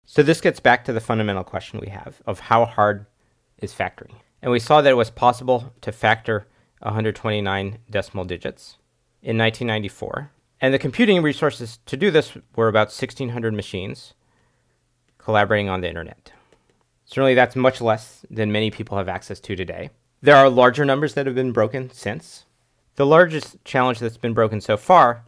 So this gets back to the fundamental question we have of how hard is factoring. And we saw that it was possible to factor 129 decimal digits in 1994. And the computing resources to do this were about 1,600 machines collaborating on the internet. Certainly that's much less than many people have access to today. There are larger numbers that have been broken since. The largest challenge that's been broken so far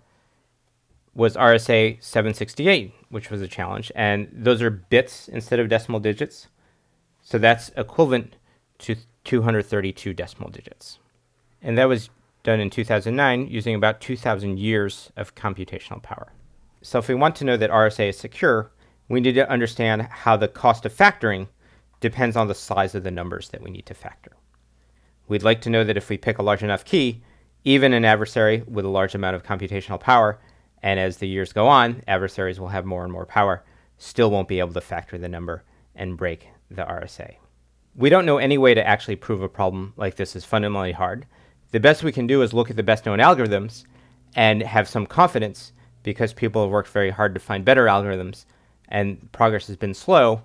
was RSA 768, which was a challenge. And those are bits instead of decimal digits. So that's equivalent to 232 decimal digits. And that was done in 2009 using about 2,000 years of computational power. So if we want to know that RSA is secure, we need to understand how the cost of factoring depends on the size of the numbers that we need to factor. We'd like to know that if we pick a large enough key, even an adversary with a large amount of computational power, and as the years go on, adversaries will have more and more power, still won't be able to factor the number and break the RSA. We don't know any way to actually prove a problem like this is fundamentally hard. The best we can do is look at the best known algorithms and have some confidence, because people have worked very hard to find better algorithms and progress has been slow,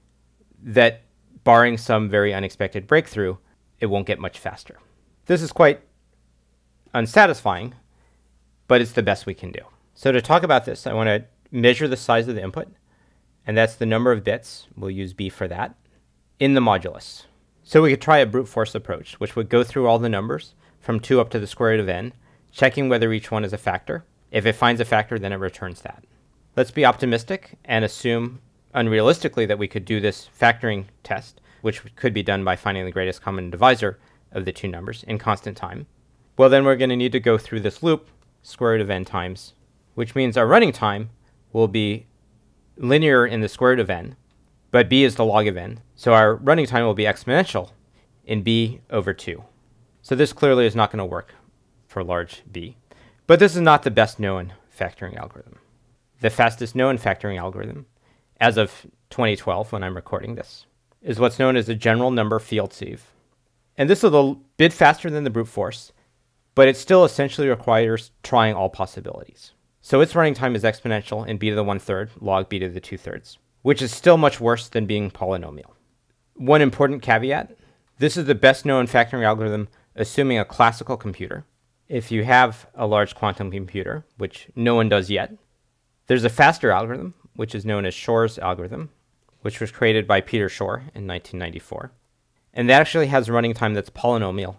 that barring some very unexpected breakthrough, it won't get much faster. This is quite unsatisfying, but it's the best we can do. So to talk about this, I want to measure the size of the input, and that's the number of bits, we'll use B for that, in the modulus. So we could try a brute force approach, which would go through all the numbers from 2 up to the square root of n, checking whether each one is a factor. If it finds a factor, then it returns that. Let's be optimistic and assume unrealistically that we could do this factoring test, which could be done by finding the greatest common divisor of the two numbers in constant time. Well, then we're going to need to go through this loop, square root of n times, which means our running time will be linear in the square root of n, but b is the log of n. So our running time will be exponential in b over 2. So this clearly is not going to work for large b. But this is not the best known factoring algorithm. The fastest known factoring algorithm, as of 2012 when I'm recording this, is what's known as the general number field sieve. And this is a bit faster than the brute force, but it still essentially requires trying all possibilities. So its running time is exponential in b to the 1/3 log b to the 2/3, which is still much worse than being polynomial. One important caveat, this is the best known factoring algorithm assuming a classical computer. If you have a large quantum computer, which no one does yet, there's a faster algorithm, which is known as Shor's algorithm, which was created by Peter Shor in 1994. And that actually has a running time that's polynomial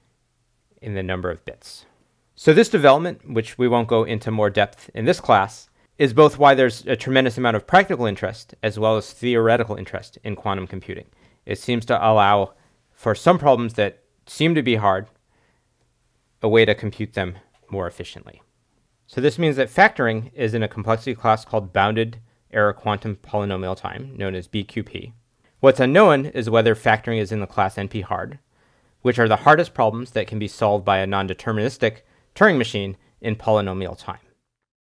in the number of bits. So this development, which we won't go into more depth in this class, is both why there's a tremendous amount of practical interest as well as theoretical interest in quantum computing. It seems to allow for some problems that seem to be hard, a way to compute them more efficiently. So this means that factoring is in a complexity class called bounded error quantum polynomial time, known as BQP. What's unknown is whether factoring is in the class NP-hard, which are the hardest problems that can be solved by a non-deterministic Turing machine in polynomial time.